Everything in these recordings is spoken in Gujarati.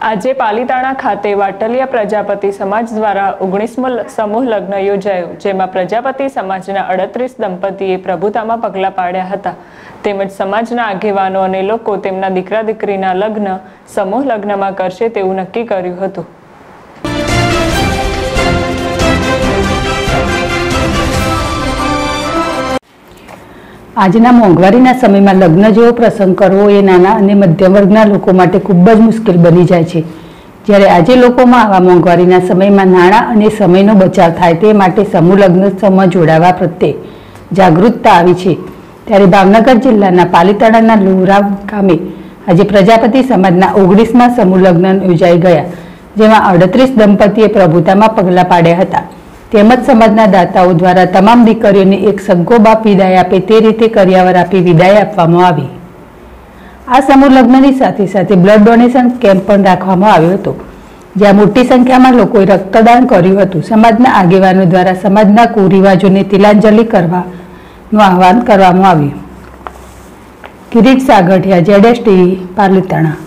આજે પાલીતાણા ખાતે વાટલિયા પ્રજાપતિ સમાજ દ્વારા 19મો સમૂહ લગ્ન યોજાયો, જેમાં પ્રજાપતિ સમાજના 38 દંપતીએ પ્રભુતામાં પગલાં પાડ્યા હતા. તેમજ સમાજના આગેવાનો અને લોકો તેમના દીકરા દીકરીના લગ્ન સમૂહ લગ્નમાં કરશે તેવું નક્કી કર્યું હતું. આજના મોંઘવારીના સમયમાં લગ્ન જેવો પ્રસંગ કરવો એ નાના અને મધ્યમ વર્ગના લોકો માટે ખૂબ જ મુશ્કેલ બની જાય છે. જ્યારે આજે લોકોમાં આવા મોંઘવારીના સમયમાં નાણાં અને સમયનો બચાવ થાય તે માટે સમૂહ લગ્નોત્સવમાં જોડાવા પ્રત્યે જાગૃતતા આવી છે. ત્યારે ભાવનગર જિલ્લાના પાલીતાણાના લુરાવ ગામે આજે પ્રજાપતિ સમાજના 19મા સમૂહ લગ્ન યોજાઈ ગયા, જેમાં 38 દંપતીએ પ્રભુતામાં પગલાં પાડ્યા હતા. તેમજ સમાજના દાતાઓ દ્વારા તમામ દીકરીઓને એક સગ્ગો બાપ વિદાય આપે તે રીતે કરિયાવર આપી વિદાય આપવામાં આવી. આ સમૂહ લગ્નની સાથે સાથે બ્લડ ડોનેશન કેમ્પ પણ રાખવામાં આવ્યો હતો, જ્યાં મોટી સંખ્યામાં લોકોએ રક્તદાન કર્યું હતું. સમાજના આગેવાનો દ્વારા સમાજના કુરિવાજોને તિલાંજલિ કરવાનું આહવાન કરવામાં આવ્યું. Kirit Sagathiya, ZS TV, Palitana.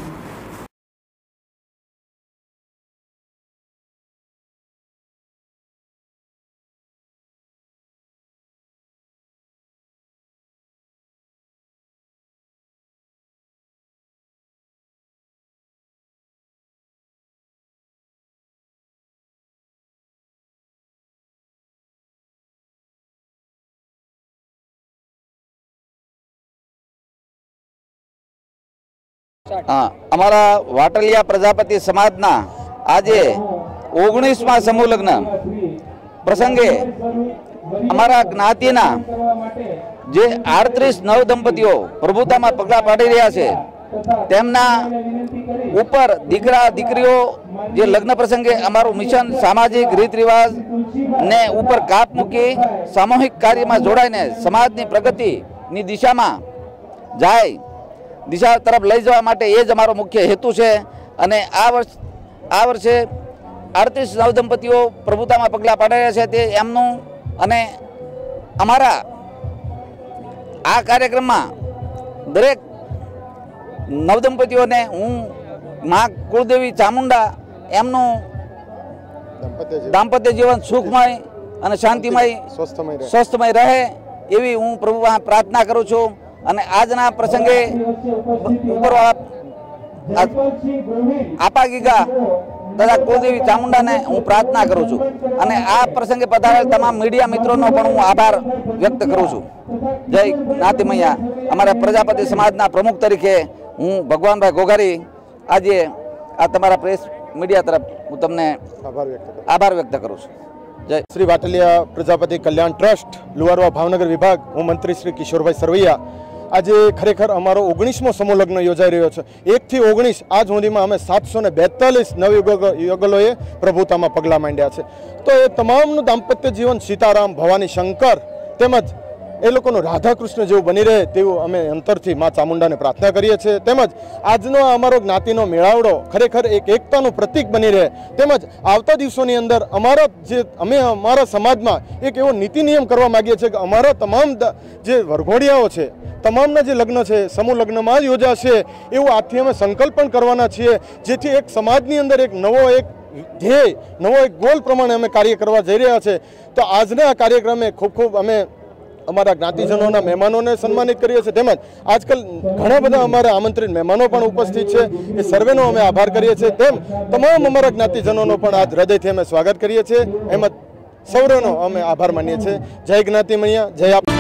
અમાरा वाटलिया प्रजापति समाजना आज 19मा समूह लग्न प्रसंगे अमारा ज्ञातिना जे 38 नव दंपतिओ प्रभुता में पगला पाड़ी रहा है तेमना ऊपर दीकरा दीकरीओ जे लग्न प्रसंगे अमारू मिशन सामाजिक रीत रिवाज ने ऊपर काप मूकी सामूहिक कार्य में जोड़ाई ने समाज की प्रगति नी दिशा में जाए दिशा तरफ लई जवा माटे ए ज अमारो मुख्य हेतु है. अने आ वर्षे 38 नव दंपतिओ प्रभुता में पगला पाड्या छे ते एमनुं अने अमारा आ कार्यक्रम में दरेक नव दंपतिओ ने हूँ माँ कुलदेवी चामुंडा एमनुं दाम्पत्य जीवन सुखमय अने शांतिमय स्वस्थमय रहे एवी हूँ प्रभु प्रार्थना करूँ छूं. અને આજના પ્રસંગે ઉપરવાળા આપા ગીગા તથા કુલદેવી ચામુંડાને હું પ્રાર્થના કરું છું અને આ પ્રસંગે પધારેલ તમામ મીડિયા મિત્રોનો પણ હું આભાર વ્યક્ત કરું છું. જય જ્ઞાતિ મૈયા. અમારા પ્રજાપતિ સમાજના પ્રમુખ તરીકે હું ભગવાનભાઈ ઘોઘારી આજે આ તમારા પ્રેસ મીડિયા તરફ હું તમને આભાર વ્યક્ત કરું છું. જય. શ્રી વાટલિયા પ્રજાપતિ કલ્યાણ ટ્રસ્ટ લુવારવા ભાવનગર વિભાગ, હું મંત્રી શ્રી કિશોરભાઈ સરવૈયા. આજે ખરેખર અમારો 19મો સમૂહ લગ્ન યોજાઈ રહ્યો છે. 1 થી 19 આજ સુધીમાં અમે 742 નવયુગલોએ પ્રભુતામાં પગલાં માંડ્યા છે. તો એ તમામનું દાંપત્ય જીવન સીતારામ, ભવાની શંકર તેમજ એ લોકોનું રાધાકૃષ્ણ જેવું બની રહે તેવું અમે અંતરથી મા ચામુંડાને પ્રાર્થના કરીએ છીએ. તેમજ આજનો અમારો જ્ઞાતિનો મેળાવડો ખરેખર એક એકતાનું પ્રતીક બની રહે. તેમજ આવતા દિવસોની અંદર અમે અમારા સમાજમાં એક એવો નીતિ નિયમ કરવા માગીએ છીએ કે અમારા તમામ જે વરઘોડિયાઓ છે તમામના જે લગ્ન છે સમૂહ લગ્નમાં જ યોજાશે એવું આજથી અમે સંકલ્પ પણ કરવાના છીએ, જેથી એક સમાજની અંદર એક નવો ધ્યેય, નવો એક ગોલ પ્રમાણે અમે કાર્ય કરવા જઈ રહ્યા છે. તો આજના આ કાર્યક્રમે ખૂબ અમે અમારા જ્ઞાતિજનોના મહેમાનોને સન્માનિત કરીએ છીએ. તેમજ આજકાલ ઘણા બધા અમારા આમંત્રિત મહેમાનો પણ ઉપસ્થિત છે, એ સર્વેનો અમે આભાર કરીએ છીએ. તેમ તમામ અમારા જ્ઞાતિજનોનો પણ આજ હૃદયથી અમે સ્વાગત કરીએ છીએ. એમ સૌનો અમે આભાર માનીએ છીએ. જય જ્ઞાતિ મૈયા, જય આપ.